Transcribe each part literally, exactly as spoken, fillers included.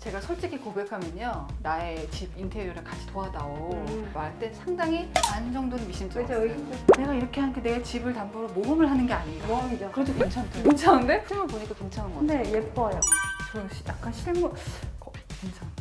제가 솔직히 고백하면요, 나의 집 인테리어를 같이 도와다오 음. 말할 때 상당히 반 정도는 미심쩍었어요. 그죠? 내가 이렇게 하니까 내 집을 담보로 모험을 하는 게 아닌가. 모험이죠. 그래도 괜찮대. 괜찮은데? 실물 보니까 괜찮은 것 같아. 근데 예뻐요. 저 약간 실물 어, 괜찮다.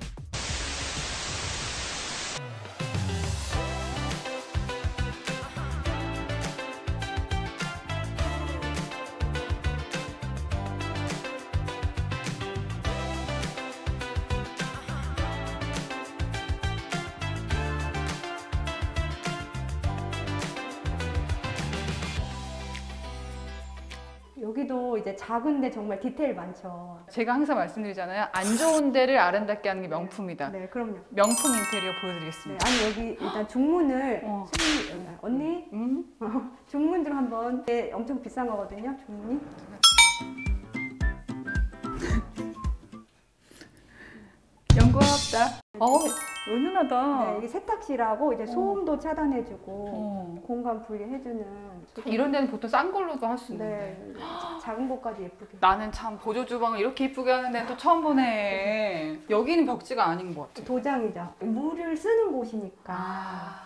여기도 이제 작은데 정말 디테일 많죠. 제가 항상 말씀드리잖아요. 안 좋은 데를 아름답게 하는 게 명품이다. 네, 그럼요. 명품 인테리어 네, 보여드리겠습니다. 아니 여기 일단 중문을 어. 수빈이, 언니 음? 중문 좀 한번. 네, 엄청 비싼 거거든요, 중문이. 연구하다. 어, 은은하다. 네, 이게 세탁실하고 이제 소음도 차단해주고 어. 공간 분리해주는. 이런 데는 보통 싼 걸로도 할 수 있는데. 네, 자- 작은 곳까지 예쁘게. 나는 참 보조 주방을 이렇게 이쁘게 하는 데는 또 처음 보네. 여기는 벽지가 아닌 것 같아. 도장이죠. 물을 쓰는 곳이니까. 아.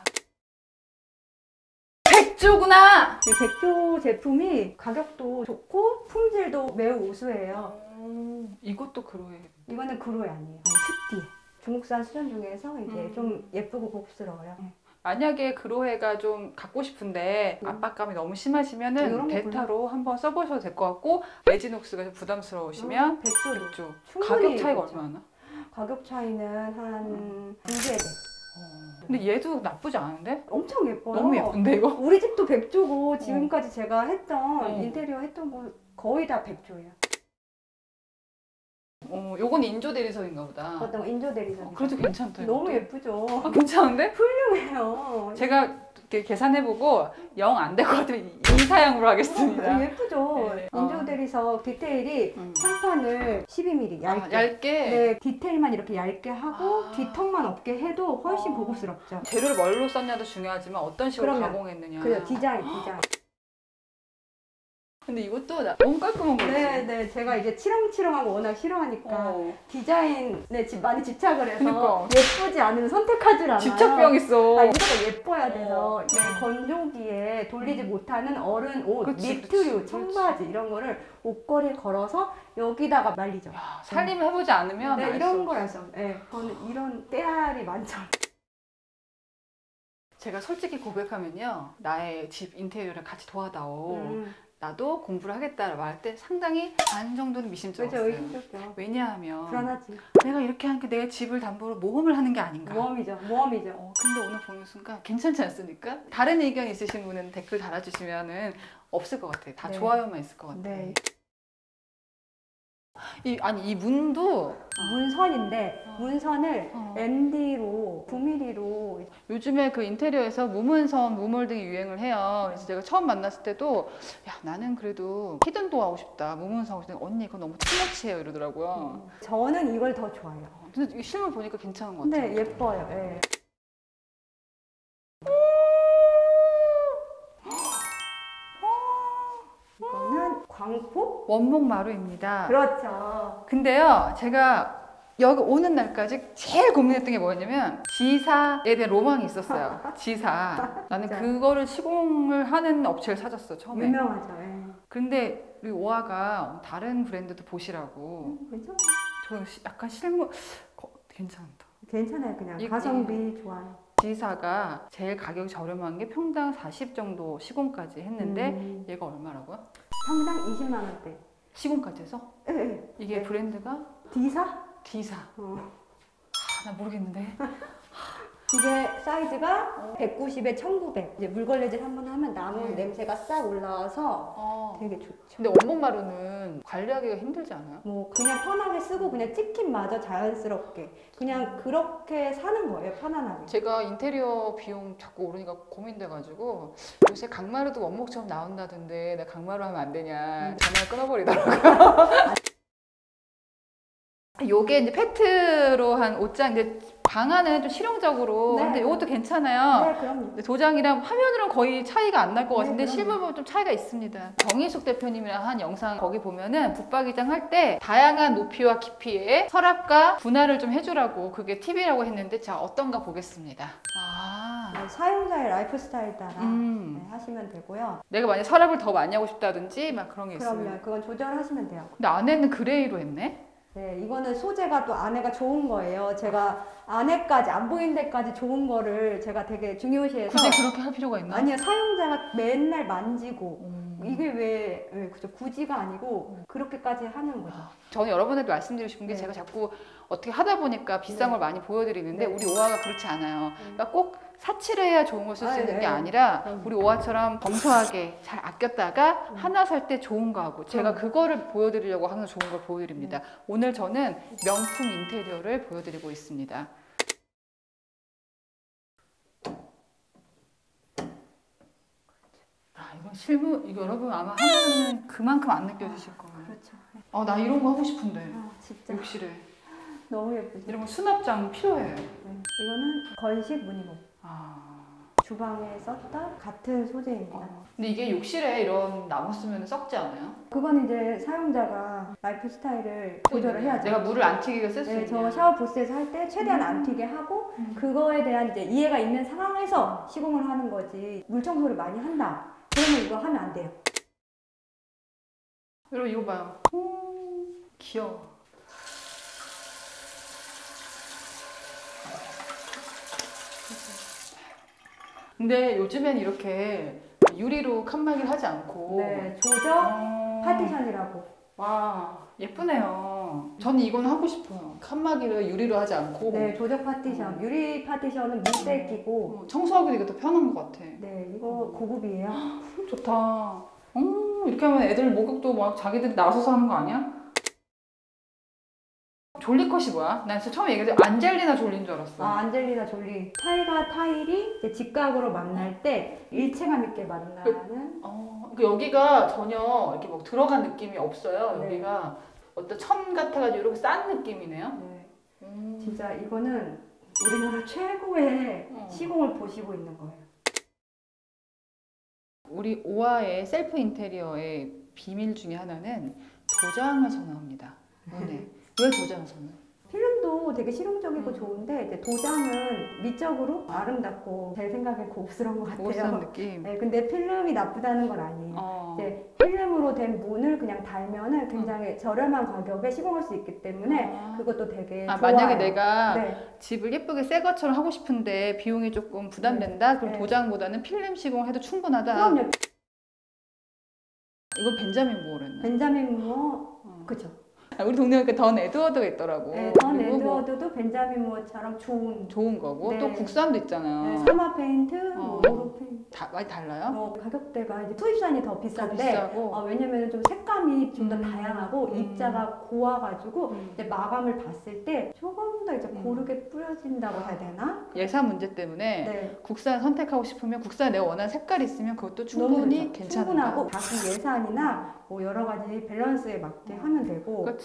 백조구나! 이 백조 제품이 가격도 좋고 품질도 매우 우수해요. 음, 이것도 그로해. 이거는 그로이 아니에요. 슈티. 중국산 수전 중에서 이제 음. 좀 예쁘고 고급스러워요. 만약에 그로해가 좀 갖고 싶은데 음. 압박감이 너무 심하시면은 이런 거 베타로 한번 써보셔도 될 것 같고, 레지녹스가 좀 부담스러우시면 음, 백조로. 백조. 충분히 가격 차이가 백조. 얼마나? 가격 차이는 한 두세 배. 근데 얘도 나쁘지 않은데? 엄청 예뻐요. 너무 예쁜데 이거? 우리 집도 백조고 지금까지 제가 했던 어. 인테리어 했던 거 거의 다 백조예요. 어, 요건 인조 대리석인가 보다. 어떤 거 인조 대리석. 어, 그래도 괜찮다. 너무 이것도. 예쁘죠. 아, 괜찮은데? 훌륭해요. 제가 이렇게 계산해보고 영 안 될 것 같으면 이사양으로 하겠습니다. 어, 예쁘죠. 네. 인조 어. 대리석 디테일이 음. 상판을 십이 밀리미터 얇게. 아, 얇게? 네, 디테일만 이렇게 얇게 하고 아. 뒤턱만 없게 해도 훨씬 어. 고급스럽죠. 재료를 뭘로 썼냐도 중요하지만 어떤 식으로 그럼요. 가공했느냐. 그죠, 디자인, 디자인. 근데 이것도 나- 너무 깔끔한 거지. 네, 네, 제가 이제 치렁치렁한 거 워낙 싫어하니까 어. 디자인에 집 많이 집착을 해서 그러니까. 예쁘지 않으면 선택하질 않아요. 집착병 있어. 아, 무조건 예뻐야 돼서 어. 이제 건조기에 돌리지 못하는 어른 옷, 그치, 니트류, 그치, 청바지 이런 거를 옷걸이에 걸어서 여기다가 말리죠. 야, 살림을 해보지 않으면 네, 알 수 이런 없어. 걸 알죠. 네, 저는 이런 때알이 많죠. 제가 솔직히 고백하면요, 나의 집 인테리어를 같이 도와다오 음, 나도 공부를 하겠다 말할 때 상당히 반 정도는 그죠, 미심쩍었어요. 의심적이죠. 왜냐하면 불안하지. 내가 이렇게 하니까 내 집을 담보로 모험을 하는 게 아닌가. 모험이죠, 모험이죠. 어, 근데 오늘 보는 순간 괜찮지 않습니까? 다른 의견 있으신 분은 댓글 달아주시면은 없을 것 같아요. 다 네. 좋아요만 있을 것 같아요. 네. 이, 아니 이 문도 문선인데 어. 문선을 어. 엠디로 구 밀리미터로 요즘에 그 인테리어에서 무문선, 무몰딩이 유행을 해요. 그래서 제가 처음 만났을 때도 야 나는 그래도 히든도 하고 싶다, 무문선 하고 싶다. 언니 이거 너무 투머치해요 이러더라고요. 저는 이걸 더 좋아해요. 근데 이 실물 보니까 괜찮은 것 같아요. 근데 예뻐요. 예. 이거는 광포? 원목 마루입니다. 그렇죠. 근데요, 제가 여기 오는 날까지 제일 고민했던 게 뭐였냐면 지사에 대한 로망이 있었어요. 지사. 나는 진짜. 그거를 시공을 하는 업체를 찾았어, 처음에. 유명하죠. 예. 근데 우리 오아가 다른 브랜드도 보시라고. 음, 괜찮아요. 저 시- 약간 실물 거- 괜찮다. 괜찮아요. 그냥 이- 가성비 좋아요. 지사가 제일 가격이 저렴한 게 평당 사십 정도 시공까지 했는데 음, 얘가 얼마라고요? 평당 이십만 원대. 시공까지 해서? 예, 예. 이게 네. 브랜드가 D사? D사. 어. 아, 나 모르겠는데. 이게 사이즈가 백구십에 천구백. 이제 물걸레질 한번 하면 나무 네. 냄새가 싹 올라와서 어. 되게 좋죠. 근데 원목 마루는 관리하기가 힘들지 않아요? 뭐 그냥 편하게 쓰고 그냥 찍힘마저 자연스럽게 그냥 그렇게 사는 거예요. 편안하게. 제가 인테리어 비용 자꾸 오르니까 고민돼가지고 요새 강마루도 원목처럼 나온다던데 내가 강마루 하면 안 되냐 음. 전화를 끊어버리더라고요. 요게 이제 페트로 한 옷장, 이제 방안은 좀 실용적으로. 네. 근데 이것도 괜찮아요. 네, 그럼요. 근데 도장이랑 화면으로는 거의 차이가 안 날 것 같은데 네, 실물 보면 좀 차이가 있습니다. 정희숙 대표님이랑 한 영상 거기 보면은 붙박이장 할 때 다양한 높이와 깊이의 서랍과 분할을 좀 해주라고 그게 팁이라고 했는데 자 어떤가 보겠습니다. 아, 네, 사용자의 라이프 스타일 따라 음. 네, 하시면 되고요. 내가 만약 서랍을 더 많이 하고 싶다든지 막 그런 게 있으면. 그럼요. 그건 조절하시면 돼요. 근데 안에는 그레이로 했네. 네, 이거는 소재가 또 안에가 좋은 거예요. 제가 안에까지 안 보이는 데까지 좋은 거를 제가 되게 중요시해서. 굳이 그렇게 할 필요가 있나? 아니요, 사용자가 맨날 만지고 음. 이게 왜, 왜 그죠? 굳이가 아니고 그렇게까지 하는 거죠. 저는 여러분들도 말씀드리고 싶은 게 네. 제가 자꾸 어떻게 하다 보니까 비싼 네. 걸 많이 보여드리는데 네. 우리 오아가 그렇지 않아요. 그러니까 꼭 사치를 해야 좋은 걸 쓸 수 아, 있는 네. 게 아니라 그럼요. 우리 오아처럼 검소하게 잘 아꼈다가 음. 하나 살 때 좋은 거 하고 제가 그럼요. 그거를 보여드리려고 항상 좋은 걸 보여드립니다. 오늘 저는 명품 인테리어를 보여드리고 있습니다. 아, 이건 실무, 이거 여러분 아마 하면은 그만큼 안 느껴지실 거예요. 그렇죠. 아, 나 이런 거 하고 싶은데. 아, 진짜 욕실에. 너무 예쁘죠. 이런 거 수납장 필요해. 네. 이거는 건식 무늬목. 아. 주방에 썼던 같은 소재입니다. 어. 근데 이게 욕실에 이런 나무 쓰면 썩지 않아요? 그건 이제 사용자가 라이프 스타일을 조절을 해야죠. 내가 물을 안 튀기게 쓸 수 네, 있는. 저 샤워 부스에서 할 때 최대한 안 튀게 하고 음. 그거에 대한 이제 이해가 있는 상황에서 시공을 하는 거지. 물 청소를 많이 한다. 그러면 이거 하면 안 돼요. 여러분 이거 봐요. 오, 귀여워. 근데 요즘엔 이렇게 유리로 칸막이를 하지 않고 네, 조적 어... 파티션이라고. 와 예쁘네요. 저는 이건 하고 싶어요. 칸막이를 유리로 하지 않고 네, 조적 파티션. 유리 파티션은 물때 끼고. 어, 청소하기도 이게 더 편한 것 같아. 네, 이거 고급이에요. 좋다. 음, 이렇게 하면 애들 목욕도 막 자기들이 나서서 하는 거 아니야? 졸리컷이 뭐야? 난 진짜 처음에 얘기할 때 안젤리나 졸리인 줄 알았어. 아, 안젤리나 졸리. 타일과 타일이 이제 직각으로 만날 때 일체감 있게 만나는. 어, 그러니까 여기가 전혀 이렇게 뭐 들어간 느낌이 없어요. 네. 여기가 어떤 천 같아가지고 이렇게 싼 느낌이네요. 네. 음. 진짜 이거는 우리나라 최고의 어. 시공을 보시고 있는 거예요. 우리 오아의 셀프 인테리어의 비밀 중에 하나는 도장에서 나옵니다. 문에. 왜 도장에서 나요? 필름도 되게 실용적이고 음. 좋은데 이제 도장은 미적으로 아름답고 제 생각엔 고급스러운 것 같아요. 고급스러운 느낌. 네, 근데 필름이 나쁘다는 건 아니에요. 어. 이제 필름으로 된 문을 그냥 달면은 굉장히 저렴한 가격에 시공할 수 있기 때문에 아. 그것도 되게 아, 좋아요. 만약에 내가 네. 집을 예쁘게 새 것처럼 하고 싶은데 비용이 조금 부담된다? 그럼 네. 도장보다는 필름 시공을 해도 충분하다? 그럼요. 이건 벤자민 무어랬네. 벤자민 무어, 어. 그쵸. 아, 우리 동네에 그 던 에드워드가 있더라고. 네, 던 그리고 뭐 에드워드도 벤자민 무어처럼 좋은 좋은 거고 네. 또 국산도 있잖아요. 네, 사마 페인트, 어. 뭐 모로 페인트. 다 많이 달라요? 어, 가격대가 이제 수입산이 더 더 비싼데 비싸고. 어, 왜냐면 좀 색감이 좀 더 음. 다양하고 음. 입자가 고와가지고 음. 이제 마감을 봤을 때 조금 더 이제 음. 고르게 뿌려진다고 해야 되나? 예산 문제 때문에 네. 국산 선택하고 싶으면 국산 내가 원하는 색깔이 있으면 그것도 너무 충분히 좋죠. 괜찮다. 충분하고 자기 예산이나 뭐 여러 가지 밸런스에 맞게 음. 하면 되고. 그렇지.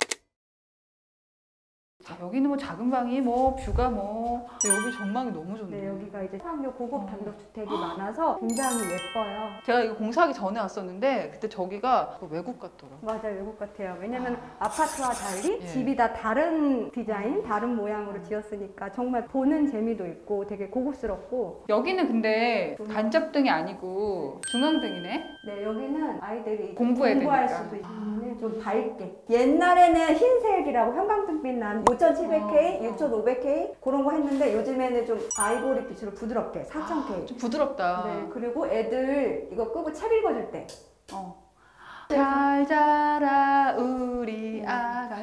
자, 여기는 뭐 작은 방이 뭐 뷰가 뭐 근데 여기 전망이 너무 좋네. 네, 여기가 이제 상류 고급 어. 단독주택이 많아서 굉장히 예뻐요. 제가 이거 공사하기 전에 왔었는데 그때 저기가 외국 같더라고. 맞아요, 외국 같아요. 왜냐면 아파트와 달리 예. 집이 다 다른 디자인, 다른 모양으로 지었으니까 정말 보는 재미도 있고 되게 고급스럽고. 여기는 근데 음. 간접등이 아니고 중앙등이네. 네, 여기는 아이들이 공부해야 공부할 되니까. 수도 있는 좀 밝게. 옛날에는 흰색이라고 형광등빛 난 오천칠백 케이, 어. 육천오백 케이 그런 거 했는데 요즘에는 좀 아이보리 빛으로 부드럽게 사천 케이. 좀 부드럽다. 네, 그리고 애들 이거 끄고 책 읽어줄 때. 어. 잘 자라 우리 음. 아가.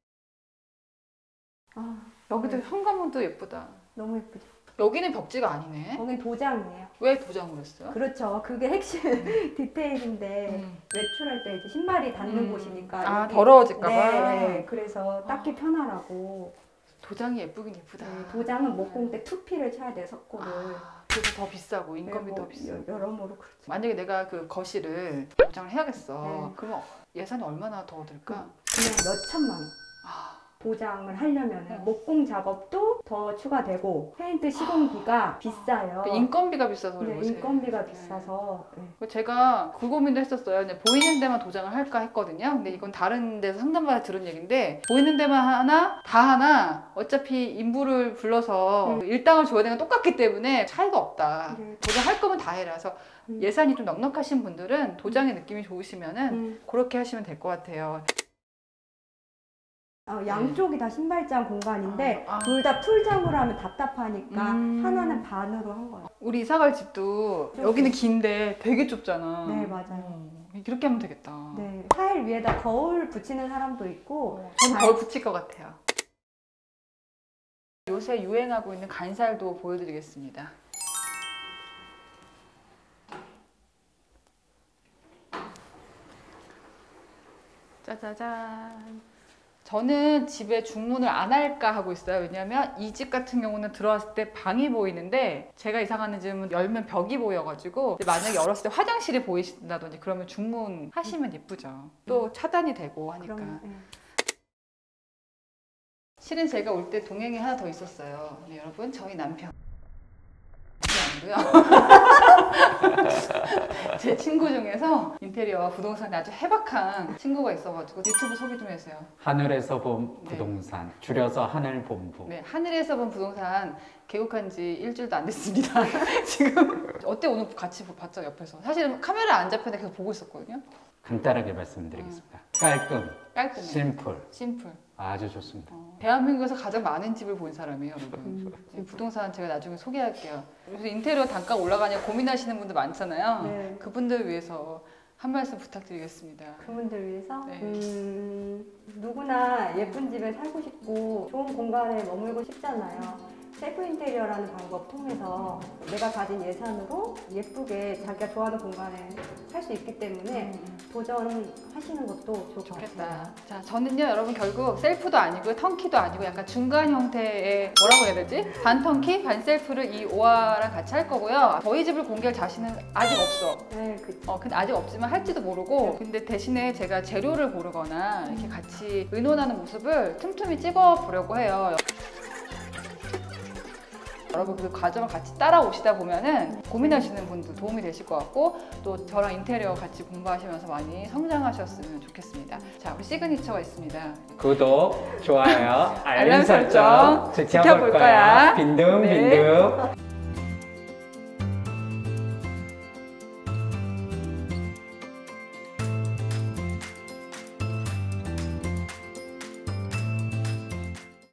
아, 여기도 네. 현관문도 예쁘다. 너무 예쁘죠. 여기는 벽지가 아니네. 거긴 도장이에요. 왜 도장을 했어요? 그렇죠. 그게 핵심 디테일인데 음. 외출할 때 이제 신발이 닿는 음. 곳이니까. 아 여기- 더러워질까봐. 네, 그래서 닦기 편하라고. 도장이 예쁘긴 예쁘다. 네, 도장은 목공대 투피를 쳐야 돼요, 석고를. 아, 그래서 더 비싸고 인건비 네, 더 뭐 비싸. 여- 여러모로 그렇죠. 만약에 내가 그 거실을 도장을 해야겠어. 네. 그러면 예산이 얼마나 더 들까? 그냥 몇 천만 원. 아, 도장을 하려면 음. 목공 작업도 더 추가되고 페인트 시공비가 비싸요. 그 인건비가 비싸서 그래요. 네, 인건비가 비싸서 네. 제가 그 고민도 했었어요. 그냥 보이는 데만 도장을 할까 했거든요. 근데 이건 다른 데서 상담받아 들은 얘기인데 보이는 데만 하나 다 하나 어차피 인부를 불러서 음. 일당을 줘야 되는 건 똑같기 때문에 차이가 없다. 네. 도장할 거면 다 해라. 그래서 음. 예산이 좀 넉넉하신 분들은 도장의 느낌이 좋으시면은 음. 그렇게 하시면 될 것 같아요. 어, 양쪽이 다 신발장 공간인데 아, 아. 둘 다 풀장으로 하면 답답하니까 음. 하나는 반으로 한 거예요. 우리 이사갈 집도 여기는 긴데 되게 좁잖아. 네, 맞아요. 어, 이렇게 하면 되겠다. 네, 타일 위에다 거울 붙이는 사람도 있고 어, 저는 잘- 거울 붙일 것 같아요. 요새 유행하고 있는 간살도 보여드리겠습니다. 짜자잔. 저는 집에 중문을 안 할까 하고 있어요. 왜냐면 이 집 같은 경우는 들어왔을 때 방이 보이는데 제가 이사 가는 집은 열면 벽이 보여가지고 만약에 열었을 때 화장실이 보이신다든지 그러면 중문 하시면 예쁘죠. 또 차단이 되고 하니까. 그럼, 네. 실은 제가 올 때 동행이 하나 더 있었어요. 네, 여러분 저희 남편 그게 아니고요. 제 친구 중에서 인테리어와 부동산에 아주 해박한 친구가 있어가지고 유튜브 소개 좀 해주세요. 하늘에서 본 네. 부동산, 줄여서 하늘본부. 네, 하늘에서 본 부동산 개국한 지 일주일도 안 됐습니다. 지금 어때 오늘 같이 봤죠 옆에서. 사실은 카메라 안 잡혔는데 계속 보고 있었거든요. 간단하게 말씀드리겠습니다. 깔끔, 깔끔해. 심플, 심플. 아주 좋습니다. 어, 대한민국에서 가장 많은 집을 본 사람이에요, 여러분. 음. 이 부동산 제가 나중에 소개할게요. 요새 인테리어 단가 올라가냐 고민하시는 분들 많잖아요. 네. 그분들 위해서 한 말씀 부탁드리겠습니다. 그분들 위해서 네. 음, 누구나 예쁜 집에 살고 싶고 좋은 공간에 머물고 싶잖아요. 셀프 인테리어라는 방법 통해서 내가 가진 예산으로 예쁘게 자기가 좋아하는 공간에 살 수 있기 때문에 도전하시는 것도 좋을 것 좋겠다. 같아요. 자, 저는요, 여러분 결국 셀프도 아니고 턴키도 아니고 약간 중간 형태의 뭐라고 해야 되지? 반 턴키, 반 셀프를 이 오아랑 같이 할 거고요. 저희 집을 공개할 자신은 아직 없어. 네, 그 어, 근데 아직 없지만 할지도 모르고, 근데 대신에 제가 재료를 고르거나 이렇게 같이 의논하는 모습을 틈틈이 찍어 보려고 해요. 여러분 그 과정을 같이 따라오시다 보면은 고민하시는 분도 도움이 되실 것 같고 또 저랑 인테리어 같이 공부하시면서 많이 성장하셨으면 좋겠습니다. 자, 우리 시그니처가 있습니다. 구독, 좋아요, 알람 설정 지켜볼 거야. 빈둥빈둥. 네.